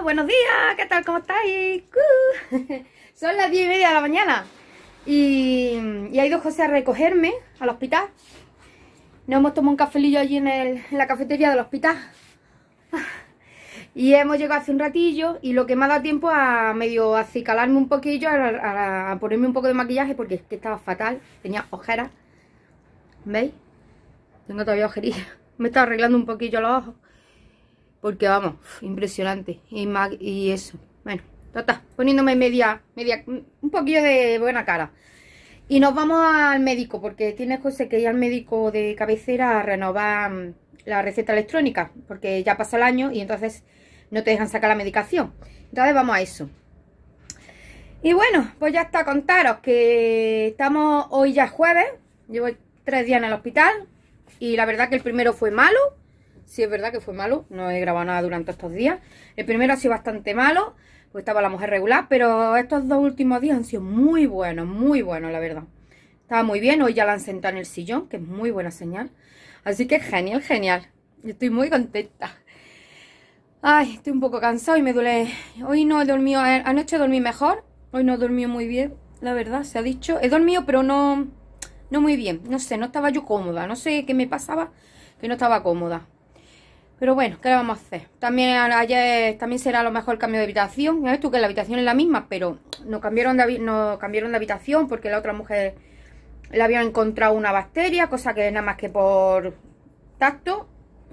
buenos días, ¿qué tal? ¿Cómo estáis? Son las 10:30 de la mañana y ha ido José a recogerme al hospital. Nos hemos tomado un cafelillo allí en la cafetería del hospital y hemos llegado hace un ratillo y lo que me ha dado tiempo a medio acicalarme un poquillo, a ponerme un poco de maquillaje porque es que estaba fatal, tenía ojeras, ¿veis? Tengo todavía ojerillas, me estaba arreglando un poquillo los ojos. Porque vamos, impresionante. Y eso. Bueno, total, poniéndome media, un poquillo de buena cara. Y nos vamos al médico, porque tienes José que ir al médico de cabecera a renovar la receta electrónica, porque ya pasa el año y entonces no te dejan sacar la medicación. Entonces vamos a eso. Y bueno, pues ya está, contaros que estamos hoy ya jueves. Llevo 3 días en el hospital y la verdad que el primero fue malo. Sí, es verdad que fue malo, no he grabado nada durante estos días. El primero ha sido bastante malo, pues estaba la mujer regular, pero estos 2 últimos días han sido muy buenos, la verdad. Estaba muy bien, hoy ya la han sentado en el sillón, que es muy buena señal. Así que genial, genial. Estoy muy contenta. Ay, estoy un poco cansado y me duele. Hoy no he dormido, anoche dormí mejor, hoy no he dormido muy bien, la verdad, se ha dicho. He dormido, pero no muy bien, no sé, no estaba yo cómoda, no sé qué me pasaba, que no estaba cómoda. Pero bueno, ¿qué le vamos a hacer? También ayer también será a lo mejor el cambio de habitación. Ya ves tú que la habitación es la misma, pero nos cambiaron de habitación porque la otra mujer le habían encontrado una bacteria, cosa que es nada más que por tacto,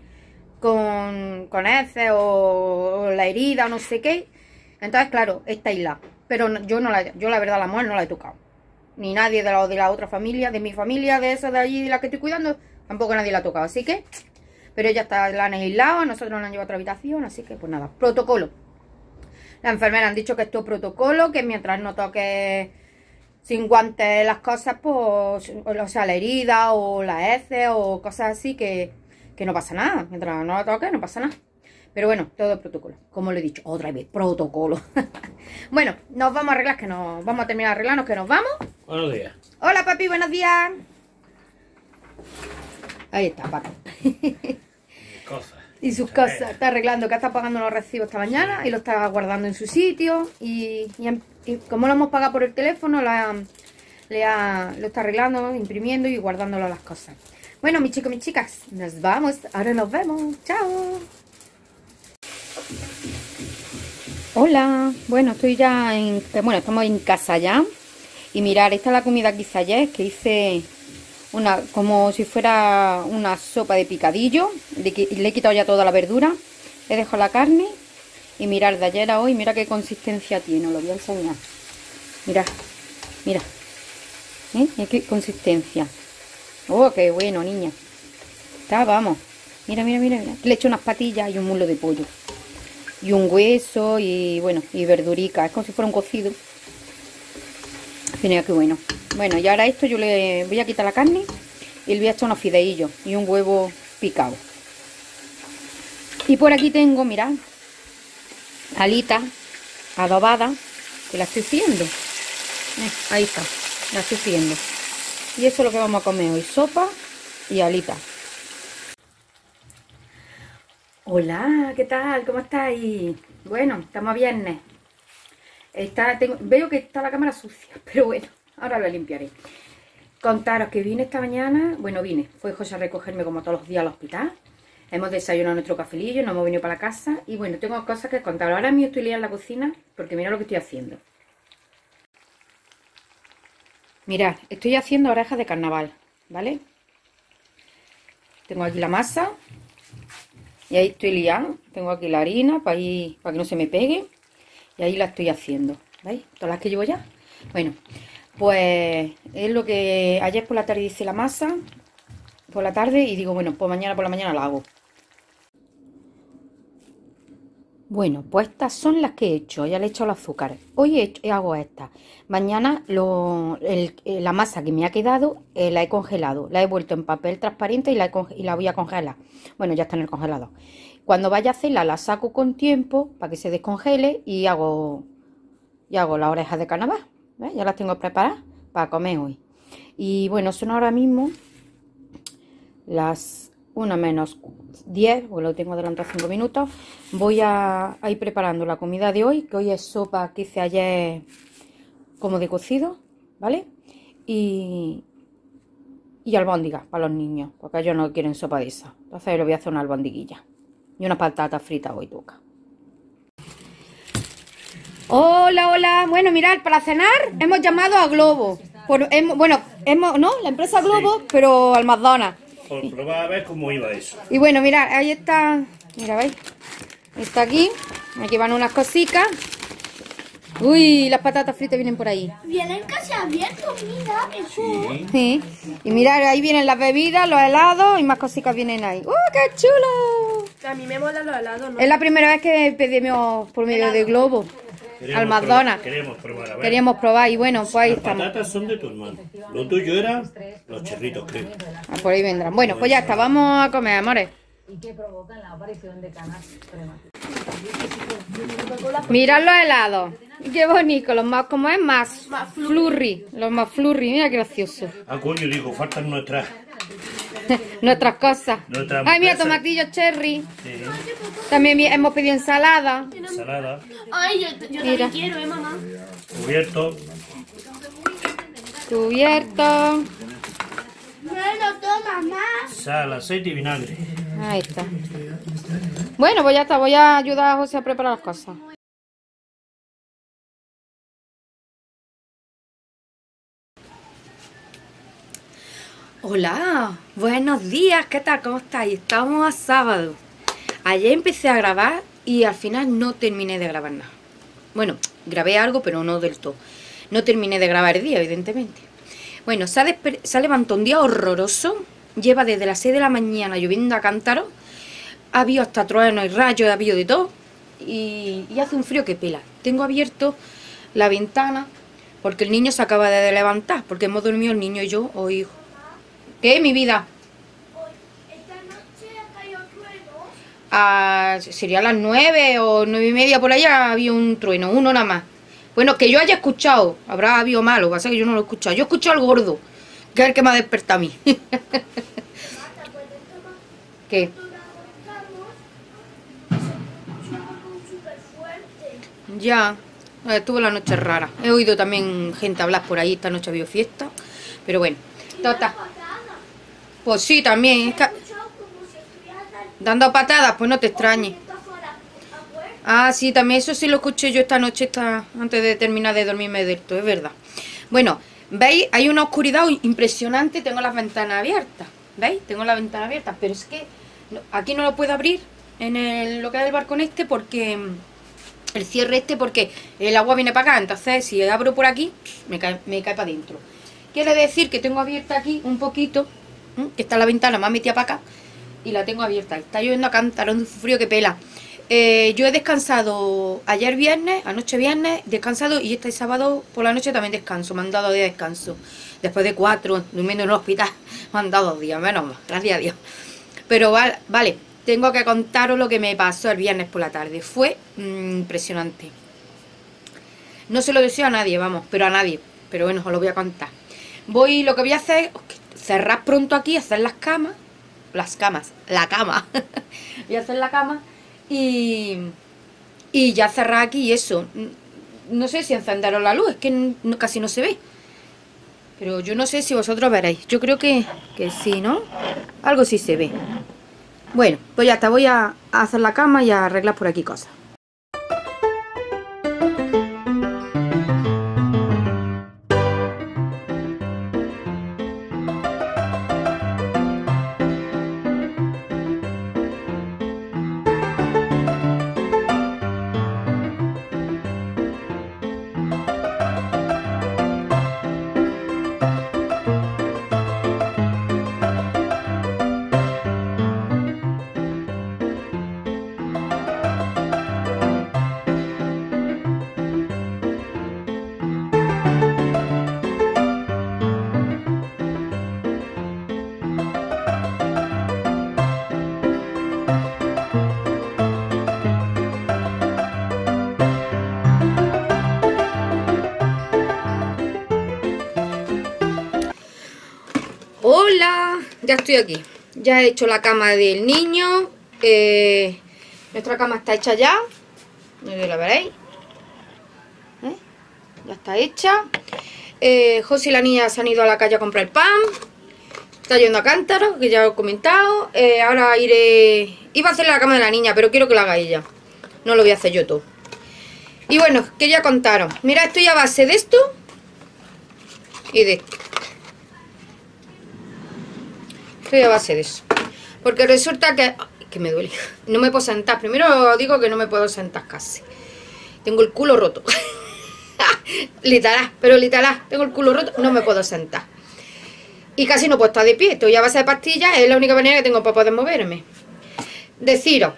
con heces o la herida o no sé qué. Entonces, claro, está aislada. Pero yo la verdad, la mujer no la he tocado. Ni nadie de la otra familia, de mi familia, de esa de allí, de la que estoy cuidando, tampoco nadie la ha tocado. Así que... Pero ella la han aislado, nosotros la han llevado a otra habitación, así que pues nada, protocolo. La enfermera han dicho que esto es protocolo, que mientras no toque sin guantes las cosas, pues, o sea, la herida o la heces o cosas así, que no pasa nada. Mientras no la toque, no pasa nada. Pero bueno, todo es protocolo. Como lo he dicho, otra vez, protocolo. Bueno, nos vamos a arreglar, que nos vamos a terminar de arreglarnos, que nos vamos. Buenos días. Hola, papi, buenos días. Ahí está, papi. Cosas. Y sus cosas, está arreglando, que está pagando los recibos esta mañana y lo está guardando en su sitio. Y como lo hemos pagado por el teléfono, lo está arreglando, imprimiendo y guardándolo las cosas. Bueno, mis chicos, mis chicas, nos vamos. Ahora nos vemos. Chao. Hola. Bueno, estamos en casa ya. Y mirad, esta es la comida que hice ayer, que hice... como si fuera una sopa de picadillo. Le he quitado ya toda la verdura, he dejado la carne y mirad, de ayer a hoy, mira qué consistencia tiene, os lo voy a enseñar. Mirad, mira, mira qué consistencia. Oh, qué bueno, niña. Está, vamos, mira. Le he hecho unas patillas y un muslo de pollo y un hueso y bueno, y verdurica, es como si fuera un cocido. Mira qué bueno. Bueno, y ahora esto yo le voy a quitar la carne y le voy a echar unos fideillos y un huevo picado. Y por aquí tengo, mirad, alitas adobadas, que la estoy friendo. Ahí está, la estoy friendo. Y eso es lo que vamos a comer hoy, sopa y alitas. Hola, ¿qué tal? ¿Cómo estáis? Bueno, estamos a viernes. Veo que está la cámara sucia, pero bueno, ahora la limpiaré. Contaros que vine esta mañana, fue José a recogerme como todos los días al hospital. Hemos desayunado nuestro cafelillo, nos hemos venido para la casa y bueno, tengo cosas que contaros. Ahora mismo estoy liada en la cocina porque mirad lo que estoy haciendo. Mirad, estoy haciendo orejas de carnaval, ¿vale? Tengo aquí la masa y ahí estoy liando. Tengo aquí la harina para que no se me pegue. Y ahí la estoy haciendo, ¿veis? Todas las que llevo ya. Bueno, pues es lo que ayer por la tarde hice la masa, por la tarde, y digo, bueno, pues mañana por la mañana la hago. Bueno, pues estas son las que he hecho, ya le he hecho el azúcar. Hoy hago estas. Mañana la masa que me ha quedado la he congelado. La he vuelto en papel transparente y la voy a congelar. Bueno, ya está en el congelador. Cuando vaya a hacerla la saco con tiempo para que se descongele y hago las orejas de carnaval. ¿Ves? Ya las tengo preparadas para comer hoy. Y bueno, son ahora mismo las 1 menos 10, porque lo tengo adelantado 5 minutos. Voy a ir preparando la comida de hoy, que hoy es sopa que hice ayer como de cocido, ¿vale? Y albóndigas para los niños, porque ellos no quieren sopa de esa. Entonces le voy a hacer una albondiguilla y unas patatas fritas hoy toca. Hola, hola. Bueno, mirad, para cenar hemos llamado a Globo. La empresa Globo, sí, pero al McDonald's. Por probar a ver cómo iba eso. Y bueno, mirad, ahí está. Mira, ¿veis? Está aquí. Aquí van unas cositas. Uy, las patatas fritas vienen por ahí. Vienen casi abiertos, mira, eso. Sí. Y mirad, ahí vienen las bebidas, los helados y más cositas vienen ahí. ¡Qué chulo! A mí me molan los helados, ¿no? Es la primera vez que pedimos por medio de Globo al McDonald's. Queríamos probar, a ver. Queríamos probar y bueno, pues ahí estamos. Las patatas son de tu hermano. Lo tuyo eran los churritos, creo. Por ahí vendrán. Bueno, pues ya está, vamos a comer, amores. Y que provocan la aparición de canas prematuras. Mirad los helados. Qué bonito, los más, como es más flurry. Los más flurry, mira qué gracioso. Ah, coño, digo, faltan nuestras cosas. Ay, mira, tomatillos cherry. Sí. También hemos pedido ensalada. Ensalada. Ay, yo también quiero, mamá. Cubierto. Cubierto. Bueno, toma más. Sal, aceite y vinagre. Ahí está. Bueno, pues ya está, voy a ayudar a José a preparar las cosas. Hola, buenos días, ¿qué tal? ¿Cómo estáis? Estamos a sábado. Ayer empecé a grabar y al final no terminé de grabar nada. Bueno, grabé algo, pero no del todo. No terminé de grabar el día, evidentemente. Bueno, se ha levantado un día horroroso. Lleva desde las 6 de la mañana lloviendo a cántaro. Ha habido hasta truenos y rayos, ha habido de todo. Y hace un frío que pela. Tengo abierto la ventana porque el niño se acaba de levantar. Porque hemos dormido el niño y yo hoy. ¿Qué, mi vida? Esta noche ha caído trueno. Sería las 9 o 9:30 por allá había un trueno, uno nada más. Bueno, que yo haya escuchado, habrá habido malo, pasa que yo no lo he escuchado. Yo he escuchado al gordo, que es el que me ha despertado a mí. ¿Qué? Ya, estuvo la noche rara. He oído también gente hablar por ahí, esta noche ha habido fiesta. Pero bueno, total. Pues sí, también. Es que... dando patadas, pues no te extrañes. Ah, sí, también eso sí lo escuché yo esta noche, antes de terminar de dormirme del todo, es verdad. Bueno, ¿veis? Hay una oscuridad impresionante, tengo las ventanas abiertas. ¿Veis? Tengo las ventanas abiertas, pero es que aquí no lo puedo abrir en lo que es el balcón este porque... el cierre este porque el agua viene para acá, entonces si abro por aquí, me cae para adentro. Quiere decir que tengo abierta aquí un poquito, que está la ventana más metida para acá, y la tengo abierta. Está lloviendo a cántaro, un frío que pela. Yo he descansado ayer viernes, anoche viernes, descansado, y este sábado por la noche también descanso. Me han dado 2 días de descanso. Después de 4, durmiendo en un hospital, me han dado 2 días, menos mal, gracias a Dios. Pero vale, tengo que contaros lo que me pasó el viernes por la tarde. Fue impresionante. No se lo deseo a nadie, vamos, pero a nadie. Pero bueno, os lo voy a contar. Lo que voy a hacer es cerrar pronto aquí, hacer la cama. Voy a hacer la cama y ya cerrar aquí y eso. No sé si encenderos la luz, es que casi no se ve. Pero yo no sé si vosotros veréis. Yo creo que sí, ¿no? Algo sí se ve. Bueno, pues ya está, voy a hacer la cama y a arreglar por aquí cosas. Hola, ya estoy aquí. ya he hecho la cama del niño. Nuestra cama está hecha ya. No sé si la veréis. Ya está hecha. José y la niña se han ido a la calle a comprar pan. Está yendo a Cántaro, que ya os he comentado. Ahora iré... Iba a hacer la cama de la niña, pero quiero que la haga ella. No lo voy a hacer yo todo. Y bueno, quería contaros. Mira, estoy a base de esto y de esto. Estoy a base de eso. Porque resulta que me duele. No me puedo sentar. Primero digo que no me puedo sentar casi. Tengo el culo roto. Literal, pero literal. Tengo el culo roto, no me puedo sentar. Y casi no puedo estar de pie. Estoy a base de pastillas. Es la única manera que tengo para poder moverme. Deciros,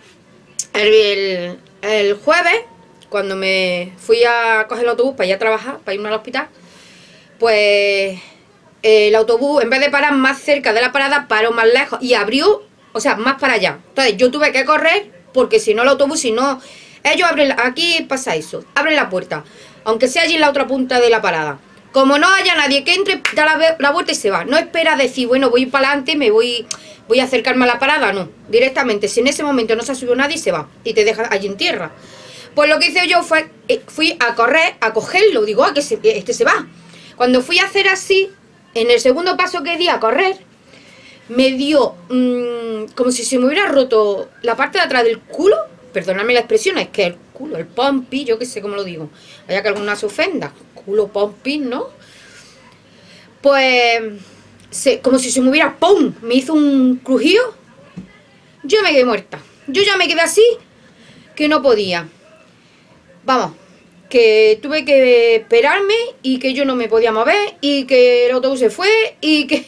el jueves, cuando me fui a coger el autobús para ir a trabajar, para irme al hospital, pues el autobús, en vez de parar más cerca de la parada, paró más lejos y abrió, o sea, más para allá. Entonces yo tuve que correr, porque si no el autobús, si no... Ellos abren, aquí pasa eso, abren la puerta, aunque sea allí en la otra punta de la parada. Como no haya nadie que entre, da la vuelta y se va. No espera decir, bueno, voy para adelante, voy a acercarme a la parada, no. Directamente, si en ese momento no se ha subido nadie, se va y te deja allí en tierra. Pues lo que hice yo fue, fui a correr, a cogerlo, digo, que este se va. Cuando fui a hacer así, en el segundo paso que di a correr, me dio como si se me hubiera roto la parte de atrás del culo. Perdonadme la expresión, es que el culo, el pompi, yo qué sé cómo lo digo. Vaya que alguna se ofenda. Culo pompi, ¿no? Pues, como si se me hubiera, ¡pum! Me hizo un crujido. Yo me quedé muerta. Yo ya me quedé así, que no podía. Vamos, que tuve que esperarme y que yo no me podía mover y que el autobús se fue y que...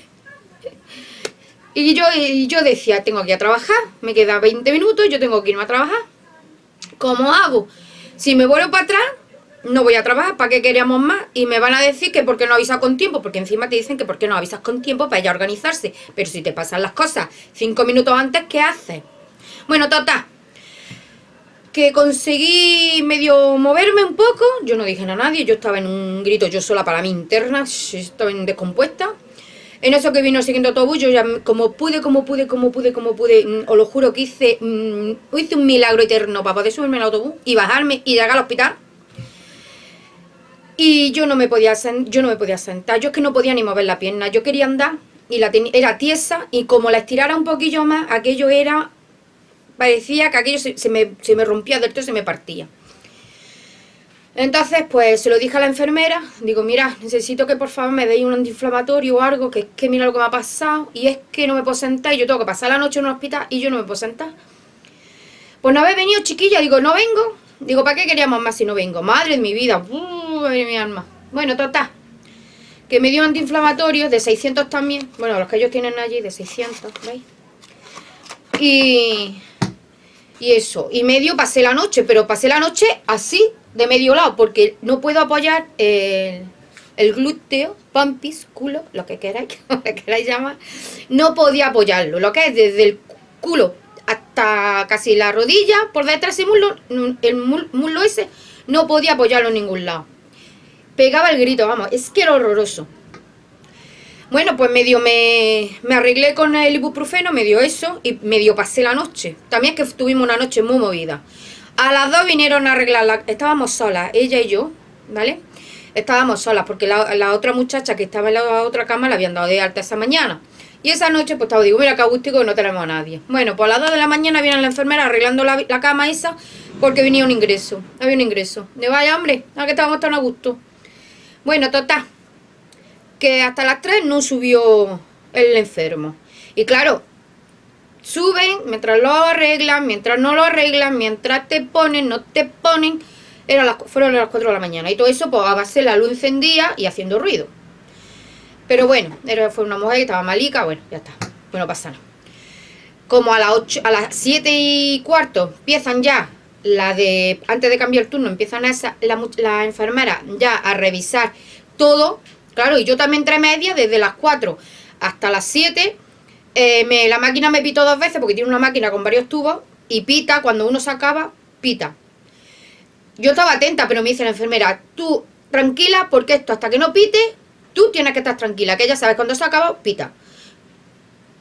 Y yo decía, tengo que ir a trabajar, me quedan 20 minutos, yo tengo que irme a trabajar. ¿Cómo hago? Si me vuelvo para atrás, no voy a trabajar, ¿para qué queríamos más? Y me van a decir que por qué no avisas con tiempo, porque encima te dicen que por qué no avisas con tiempo para ella organizarse. Pero si te pasan las cosas 5 minutos antes, ¿qué haces? Bueno, total, que conseguí medio moverme un poco, yo no dije nada a nadie, yo estaba en un grito yo sola para mí interna, estaba en descompuesta. En eso que vino siguiendo autobús, yo ya como pude, os lo juro que hice un milagro eterno para poder subirme al autobús y bajarme y llegar al hospital. Y yo no me podía sentar, yo es que no podía ni mover la pierna, yo quería andar y era tiesa y como la estirara un poquillo más, aquello era, parecía que aquello se me rompía del todo, se me partía. Entonces, pues, se lo dije a la enfermera, digo, mira, necesito que por favor me deis un antiinflamatorio o algo, que es que mira lo que me ha pasado, y es que no me puedo sentar, y yo tengo que pasar la noche en un hospital, y yo no me puedo sentar. Pues no habéis venido, chiquilla, digo, no vengo, digo, ¿para qué queríamos más si no vengo? Madre de mi vida, madre de mi alma. Bueno, total, que me dio un antiinflamatorio de 600 también, bueno, los que ellos tienen allí, de 600, ¿veis? Y eso, y medio pasé la noche, pero pasé la noche así, de medio lado, porque no puedo apoyar el glúteo, pampis, culo, lo que queráis llamar, no podía apoyarlo, lo que es desde el culo hasta casi la rodilla, por detrás del muslo, el muslo ese, no podía apoyarlo en ningún lado. Pegaba el grito, vamos, es que era horroroso. Bueno, pues medio me arreglé con el ibuprofeno, medio eso, y medio pasé la noche. También es que tuvimos una noche muy movida. A las 2 vinieron a arreglarla, estábamos solas, ella y yo, ¿vale? Estábamos solas, porque la otra muchacha que estaba en la otra cama la habían dado de alta esa mañana. Y esa noche, pues digo, mira, qué agústico que no tenemos a nadie. Bueno, pues a las 2 de la mañana viene la enfermera arreglando la cama esa, porque venía un ingreso, había un ingreso. De vaya, hombre, a que estábamos tan a gusto. Bueno, total, que hasta las 3 no subió el enfermo. Y claro, suben, mientras lo arreglan, mientras no lo arreglan, mientras te ponen, no te ponen. Fueron las 4 de la mañana. Y todo eso, pues a base de la luz encendida y haciendo ruido. Pero bueno, fue una mujer que estaba malica, bueno, ya está. Bueno, pasa nada. Como a las 7:15 empiezan ya, antes de cambiar el turno, empiezan la enfermera ya a revisar todo. Claro, y yo también entre medias, desde las 4 hasta las 7, la máquina me pitó 2 veces, porque tiene una máquina con varios tubos, y pita, cuando uno se acaba, pita. Yo estaba atenta, pero me dice la enfermera, tú tranquila, porque esto hasta que no pite, tú tienes que estar tranquila, que ya sabes, cuando se acaba, pita.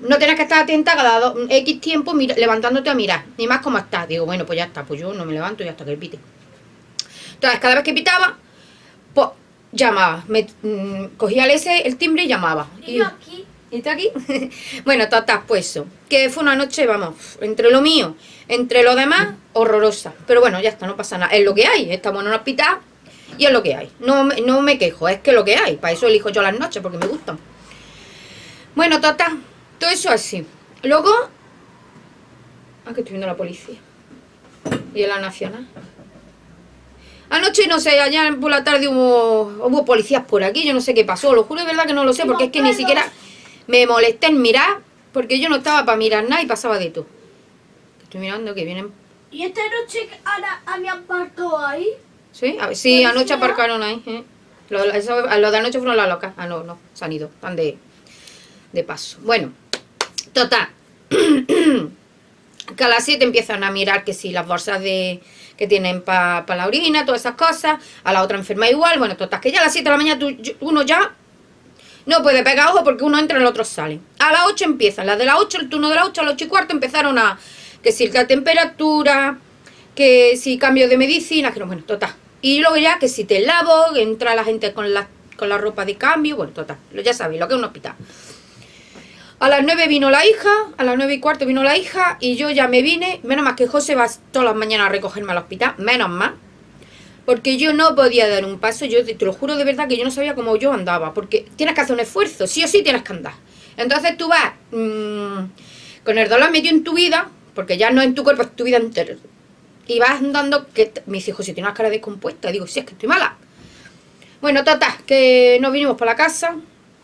no tienes que estar atenta cada X tiempo levantándote a mirar, ni más cómo estás. Digo, bueno, pues ya está, pues yo no me levanto y hasta que pite. Entonces, cada vez que pitaba, pues llamaba, cogía el timbre y llamaba. Y yo aquí. ¿Y está aquí? Bueno, total, pues eso. Que fue una noche, vamos, entre lo mío, entre lo demás, horrorosa. Pero bueno, ya está, no pasa nada. Es lo que hay, estamos en un hospital y es lo que hay. No me quejo, es que lo que hay. Para eso elijo yo las noches, porque me gustan. Bueno, total, todo eso así. Luego, que estoy viendo la policía. Y en la nacional. Anoche, no sé, ayer por la tarde hubo policías por aquí, yo no sé qué pasó. Lo juro de verdad que no lo sé, porque es que ni siquiera me molesté en mirar, porque yo no estaba para mirar nada y pasaba de todo. Estoy mirando que vienen... ¿Y esta noche a mi apartó ahí? ¿Sí? A ver, sí, anoche aparcaron ahí. Los de anoche fueron las locas. Ah, no, se han ido, están de paso. Bueno, total. Que a las 7 empiezan a mirar que si las bolsas que tienen para la orina, todas esas cosas. A la otra enferma igual. Bueno, total, que ya a las 7 de la mañana uno ya no puede pegar ojo porque uno entra y el otro sale. A las 8 empiezan. Las de las 8, el turno de las 8 a las 8 y cuarto empezaron a... Que si la temperatura, que si cambio de medicina, que no, bueno, total. Y luego ya que si te lavo, entra la gente con la ropa de cambio, bueno, total. Ya sabéis lo que es un hospital. A las 9 vino la hija, a las 9 y cuarto vino la hija y yo ya me vine. Menos más que José va todas las mañanas a recogerme al hospital, menos más. Porque yo no podía dar un paso, yo te lo juro de verdad que yo no sabía cómo yo andaba. Porque tienes que hacer un esfuerzo, sí o sí tienes que andar. Entonces tú vas con el dolor metido en tu vida, porque ya no en tu cuerpo, es tu vida entera. Y vas andando, que me dice, José, tiene una cara descompuesta. Y digo, sí, es que estoy mala. Bueno, total, que nos vinimos para la casa.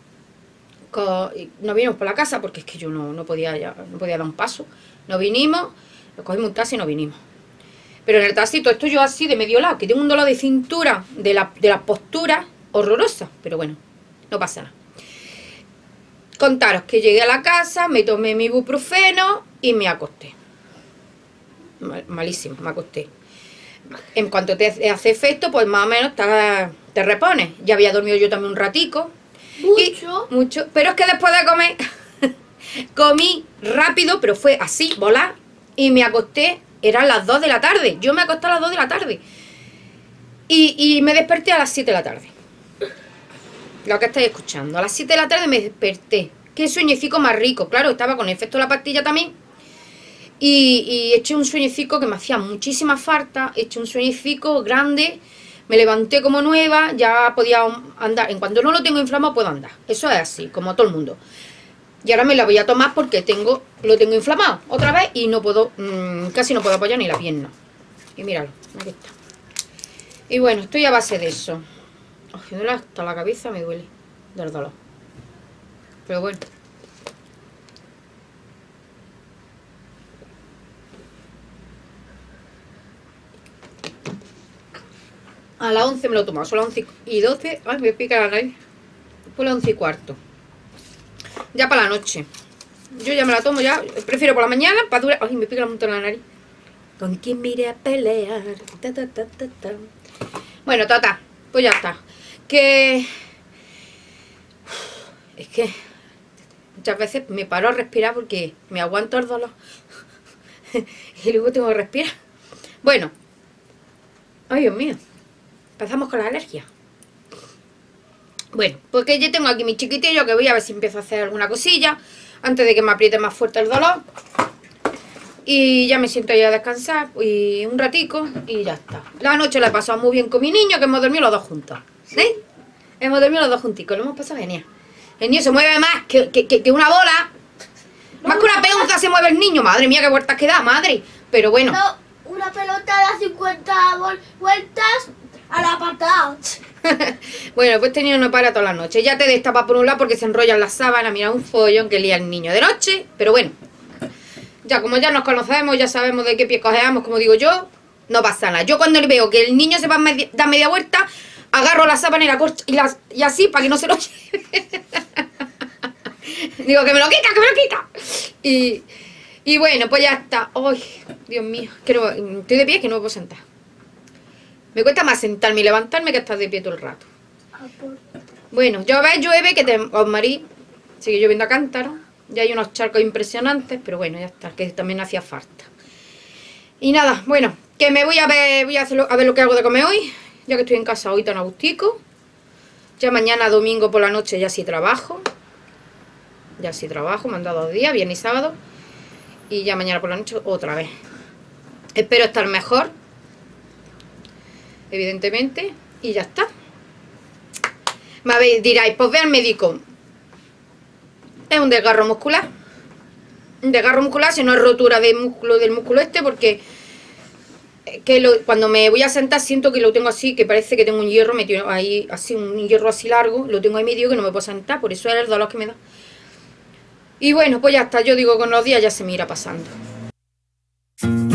Nos vinimos por la casa porque es que yo no podía dar un paso. Nos vinimos, nos cogimos un taxi y nos vinimos. Pero en el taxi todo esto yo así de medio lado, que tengo un dolor de cintura, de la postura horrorosa. Pero bueno, no pasa nada. Contaros que llegué a la casa, me tomé mi ibuprofeno y me acosté. Malísimo, me acosté. En cuanto te hace efecto, pues más o menos te repones. Ya había dormido yo también un ratico. Mucho. Pero es que después de comer, comí rápido, pero fue así, volar. Y me acosté, eran las 2 de la tarde. Yo me acosté a las 2 de la tarde. Y me desperté a las 7 de la tarde. Lo que estáis escuchando. A las 7 de la tarde me desperté. Qué sueñecico más rico. Claro, estaba con efecto de la pastilla también. Y eché un sueñecico que me hacía muchísima falta. Eché un sueñecico grande. Me levanté como nueva, ya podía andar. En cuanto no lo tengo inflamado, puedo andar. Eso es así, como todo el mundo. Y ahora me la voy a tomar porque lo tengo inflamado otra vez y no puedo, casi no puedo apoyar ni la pierna. Y míralo, aquí está. Y bueno, estoy a base de eso. Me duele hasta la cabeza, me duele del dolor. Pero bueno. A las 11 me lo he tomado, son las 11 y 12. Ay, me pica la nariz. Después las 11 y cuarto. Ya para la noche. Yo ya me la tomo ya. Prefiero por la mañana para durar. Ay, me pica la montón la nariz. ¿Con quién me iré a pelear? Bueno, tata. Pues ya está. Que... Es que... Muchas veces me paro a respirar porque me aguanto el dolor. Y luego tengo que respirar. Bueno. Ay, Dios mío. Empezamos con la alergia. Bueno, porque yo tengo aquí mi chiquitillo que voy a ver si empiezo a hacer alguna cosilla antes de que me apriete más fuerte el dolor. Y ya me siento ya a descansar y un ratico y ya está. La noche la he pasado muy bien con mi niño, que hemos dormido los dos juntos. ¿Sí? Hemos dormido los dos junticos, lo hemos pasado genial. El niño se mueve más que una bola. Más que una peonza se mueve el niño. Madre mía, qué vueltas que da, madre. Pero bueno. No, una pelota da 50 vueltas a la patada. Bueno, pues este niño no para todas las noches. Ya te destapa por un lado porque se enrollan las sábanas. Mira, un follón que lía el niño de noche. Pero bueno, ya como ya nos conocemos, ya sabemos de qué pie cojeamos, como digo yo, no pasa nada. Yo cuando le veo que el niño se va a dar media vuelta, agarro la sábana y la corcho y así para que no se lo lleve. Digo, que me lo quita, que me lo quita. Y bueno, pues ya está. Ay, Dios mío, que no, estoy de pie, que no me puedo sentar. Me cuesta más sentarme y levantarme que estar de pie todo el rato. Bueno, llueve que os marí. Sigue lloviendo a cántaro. Ya hay unos charcos impresionantes, pero bueno, ya está, que también hacía falta. Y nada, bueno, que me voy a ver, a ver lo que hago de comer hoy, ya que estoy en casa hoy tan agustico. Ya mañana domingo por la noche ya sí trabajo. Ya sí trabajo, me han dado 2 días, viernes y sábado. Y ya mañana por la noche otra vez. Espero estar mejor, evidentemente, y ya está. Diráis, pues ve al médico. Es un desgarro muscular. Un desgarro muscular, si no es rotura de músculo del músculo este, porque cuando me voy a sentar siento que lo tengo así, que parece que tengo un hierro metido ahí, así, un hierro así largo, lo tengo ahí medio que no me puedo sentar, por eso es el dolor que me da. Y bueno, pues ya está, yo digo con los días ya se me irá pasando.